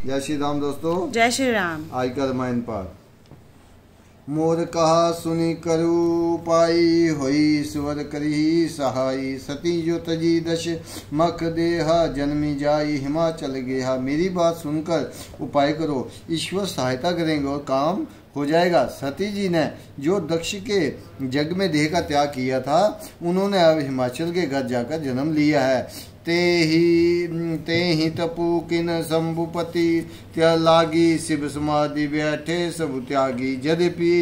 जय श्री राम दोस्तों। जय श्री राम। आज का रामायण पाठ। मोर कहा सुनी करु पाई होई स्वर करी सहाई सती जो तजी दश मख देहा जन्मी जाई हिमाचल गेहा। मेरी बात सुनकर उपाय करो, ईश्वर सहायता करेंगे और काम हो जाएगा। सती जी ने जो दक्ष के जग में देह का त्याग किया था, उन्होंने अब हिमाचल के घर जाकर जन्म लिया है। ते ही तपु किन शंभुपति त्या लागी शिव समाधि बैठे सब त्यागी। यद्यपि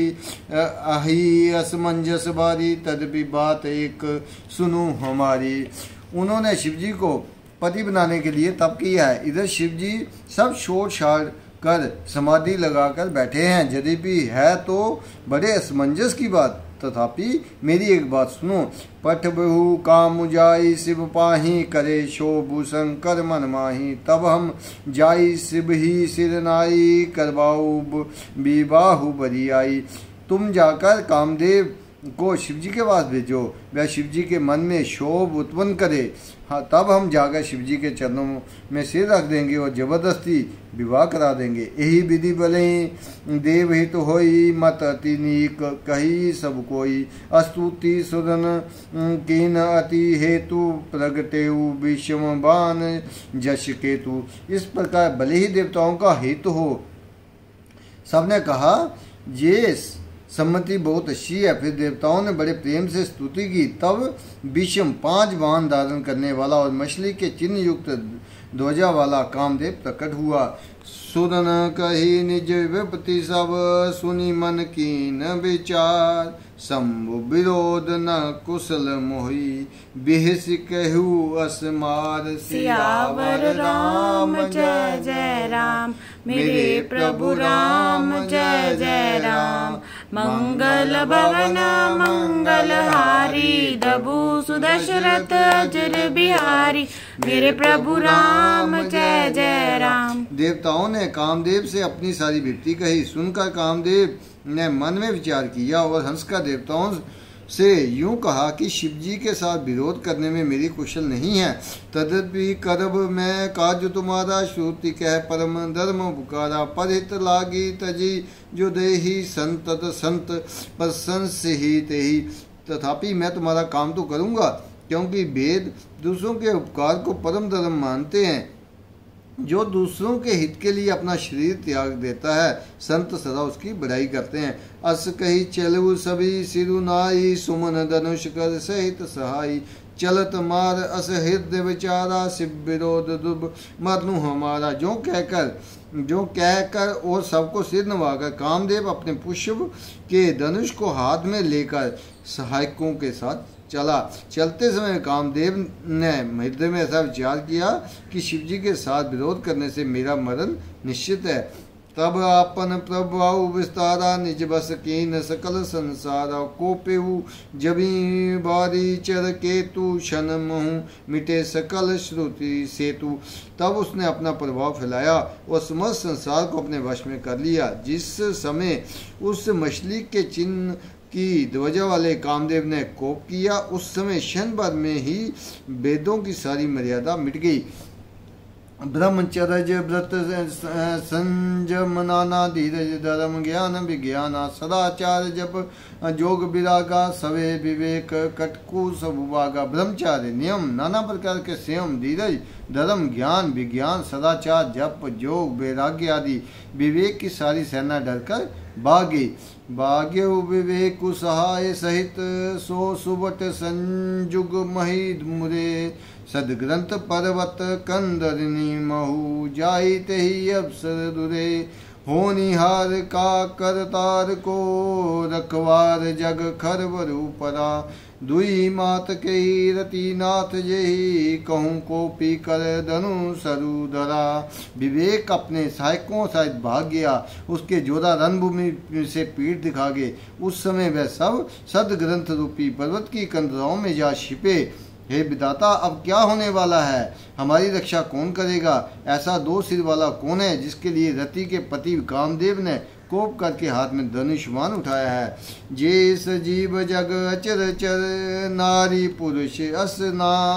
अहि असमंजस बारी तदपि बात एक सुनो हमारी। उन्होंने शिव जी को पति बनाने के लिए तप किया है। इधर शिव जी सब छोड़ छाड़ कर समाधि लगाकर बैठे हैं। यद्यपि है तो बड़े असमंजस की बात, तथापि मेरी एक बात सुनो। पठ बहु काम जाई शिव पाही करे शोभु शंकर मन माही। तब हम जाई शिव ही सिर नाई करवाऊ विबाहु बरी आई। तुम जाकर कामदेव को शिव जी के पास भेजो, वह शिव जी के मन में शोभ उत्पन्न करे। हाँ, तब हम जाकर शिव जी के चरणों में सिर रख देंगे और जबरदस्ती विवाह करा देंगे। यही विधि भले देव हित होई मत अति नीक कही सब कोई। अस्तुति सुदन कीन अति हेतु प्रगटेउ विषम बान जश केतु। इस प्रकार भले ही देवताओं का हेतु हो। सबने कहा ये सम्मति बहुत अच्छी है। फिर देवताओं ने बड़े प्रेम से स्तुति की। तब विषम 5 बाण धारण करने वाला और मछली के चिन्ह युक्त ध्वजा वाला कामदेव प्रकट हुआ। सुदन कही निज विपत्ति सब सुनी मन कीन विचार। शंभु विरोध न कुशल मोही बिहस कहु असमार। सियावर राम जय जय राम, मेरे प्रभु राम जय जय राम। मंगल भवन मंगलहारी दबु सुदशरथ अजर बिहारी। मेरे प्रभु राम जय जय राम। देवताओं ने कामदेव से अपनी सारी विपत्ति कही। सुनकर कामदेव ने मन में विचार किया और हंस का देवताओं से यूं कहा कि शिव जी के साथ विरोध करने में मेरी कुशल नहीं है। तदपि करब मैं काज तुम्हारा श्रुति कह परम धर्म पुकारा। परहित लागी तजी जो देही संतत संत प्रशंस ही तेही। तथापि मैं तुम्हारा काम तो करूँगा, क्योंकि वेद दूसरों के उपकार को परम धर्म मानते हैं। जो दूसरों के हित के लिए अपना शरीर त्याग देता है, संत सदा उसकी बड़ाई करते हैं। अस कही चलु सभी सिरुनाई सुमन धनुष कर सहित सहाई। चलत मार अस हृदय विचारा शिव विरोध दुब मरनु हमारा। जो कहकर और सबको सिर नवाकर कामदेव अपने पुष्प के धनुष को हाथ में लेकर सहायकों के साथ चला। चलते समय कामदेव ने हृदय में ऐसा विचार किया कि शिव जी के साथ विरोध करने से मेरा मरण निश्चित है। तब आपन प्रभाव विस्तारा निज बस कीन सकल संसारा। कोपेहु जबी बारी चर केतु शन महु मिटे सकल श्रुति सेतु। तब उसने अपना प्रभाव फैलाया और समस्त संसार को अपने वश में कर लिया। जिस समय उस मछली के चिन्ह की ध्वजा वाले कामदेव ने कोप किया, उस समय क्षण भर में ही वेदों की सारी मर्यादा मिट गई। ब्रह्मचर्य व्रत संयम नाना धीरज धर्म ज्ञान विज्ञाना। सदाचार जप जोग विरागा सवे विवेक कटकु सबुभागा। ब्रह्मचार्य नियम नाना प्रकार के संयम धीरज धर्म ज्ञान विज्ञान सदाचार जप जोग वैराग्य आदि विवेक की सारी सेना डरकर भागी। भाग्य विवेक सहाय सहित सो सुबट संजुग मही मुरे। सदग्रंथ पर्वत कंदरनी महु जाइत ही अवसर दुरे। होनिहार का करतार को रखवार जग खरबरु परा। दुई मात के रति नाथ यही कहूँ को पी कर धनु सरु धरा। विवेक अपने सहायकों सहित भाग गया, उसके जोधा रणभूमि से पीठ दिखा गए। उस समय वह सब सदग्रंथ रूपी पर्वत की कंदराओं में जा छिपे। हे विधाता, अब क्या होने वाला है? हमारी रक्षा कौन करेगा? ऐसा 2 सिर वाला कौन है जिसके लिए रति के पति कामदेव ने कोप करके हाथ में धनुष्मान उठाया है? जे सजीव जग अचर चर नारी पुरुष अस नाम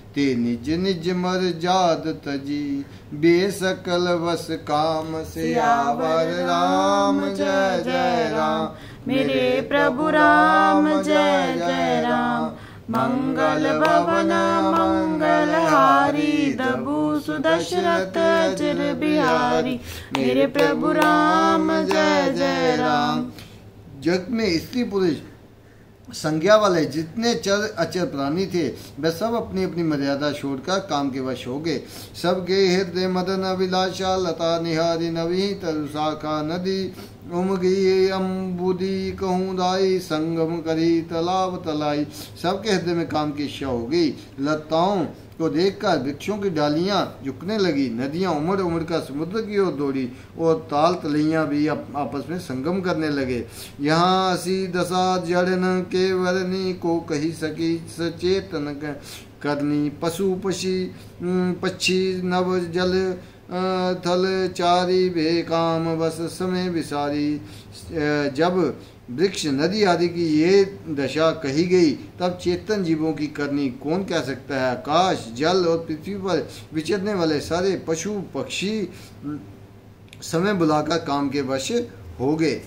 ते निज निज मर जाद तजी, बेसकल वस काम सियावर राम जय जय राम। मेरे प्रभु राम जय जय राम। मंगल भवन मंगलहारी, दबु सुदशरथ अजर बिहारी, मेरे प्रभु राम जय जय राम। जग में स्त्री पुरुष संज्ञा वाले जितने चर अचर प्राणी थे वे सब अपनी अपनी मर्यादा छोड़कर काम के वश हो गए। सब गए हृदय मदन अभिलाषा, लता निहारी नवी तरुशाखा नदी, उमगी अम्बुदी कहूँ दाई, संगम करी तालाब तलाई। सबके हृदय में काम की इच्छा हो गई। लताओं को देखकर वृक्षों की डालियां झुकने लगी, नदियां उमड़ उमड़ कर समुद्र की ओर दौड़ी और ताल तलैया भी आपस में संगम करने लगे। यहाँ असी दशा जड़न के वरनी, को कही सकी सचेतन करनी। पशु पक्षी नव जल थल चारी, बेकाम बस समय विसारी। जब वृक्ष नदी आदि की ये दशा कही गई तब चेतन जीवों की करनी कौन कह सकता है। आकाश जल और पृथ्वी पर विचरने वाले सारे पशु पक्षी समय बुलाकर काम के वश हो गए।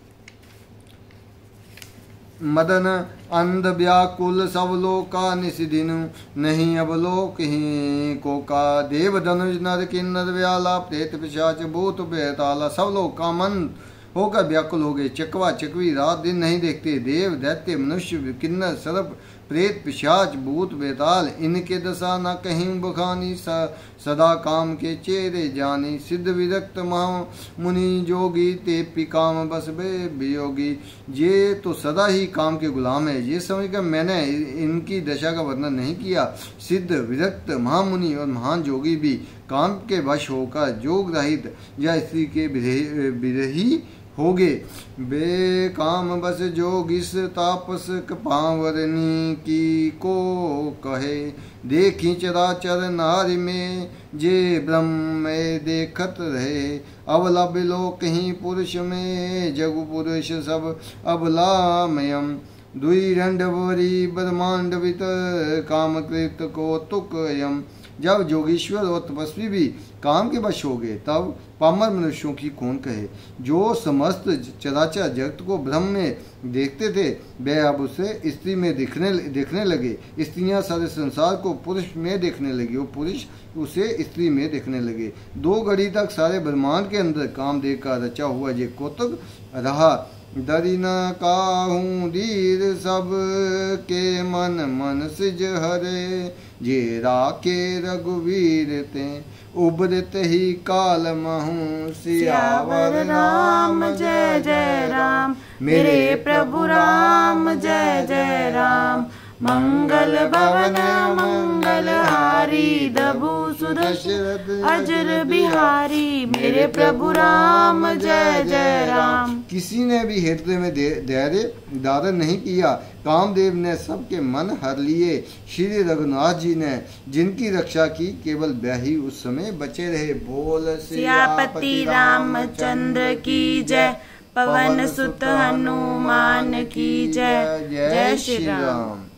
मदन अंध व्याकुल सब लोका निशिदिन, नहीं अब लोक ही को का। देव धनुष नर किन्नर व्याला, प्रेत पिशाच भूत बेताला। सब लोग कामन होकर व्याकुल हो गए। चकवा चकवी रात दिन नहीं देखते। देव दैत्य मनुष्य किन्नर सर्प प्रेत पिशाच भूत बेताल, इनके दशा न कहीं बखानी। सदा काम के चेहरे जानी। सिद्ध विरक्त महा मुनि जोगी, ते पिकाम बस बे वियोगी। ये तो सदा ही काम के गुलाम है। ये समझकर मैंने इनकी दशा का वर्णन नहीं किया। सिद्ध विरक्त महामुनि और महान जोगी भी काम के वश होकर जोग रहित या स्त्री के विरही हो गए। बेकाम बस जोगिस तापस पावरनी, की को कहे। देखी चराचर नारी में, जे ब्रह्म में देखत रहे। अबला बिलोक ही पुरुष में, जगु पुरुष सब अबलामयम। दुई रंडवरी ब्रह्मांडवित, कामकृत को तुकयम। जब जोगीश्वर और तपस्वी भी काम के वश हो गए तब पामर मनुष्यों की कौन कहे। जो समस्त चराचर जगत को ब्रह्म में देखते थे वे अब उसे स्त्री में देखने लगे। स्त्रियां सारे संसार को पुरुष में देखने लगी और पुरुष उसे स्त्री में देखने लगे। 2 घड़ी तक सारे ब्रह्मांड के अंदर काम देखकर रचा हुआ ये कौतुक रहा। दरी न काहूँ धीर सब के मन मन सिज हरे। जे राखे रघुवीर ते, उबरत ही काल महू। सियावर राम जय जय राम। मेरे प्रभु राम जय जय राम। मंगल भवन मंगलहारी, दबु सुदशरथ अजर बिहारी, मेरे प्रभु राम जय जय राम। किसी ने भी हृदय में धैर्य धारण नहीं किया। कामदेव ने सबके मन हर लिए। श्री रघुनाथ जी ने जिनकी रक्षा की केवल वही उस समय बचे रहे। बोल सियापति रामचंद्र की जय। पवन सुत हनुमान की जय। जय श्री राम।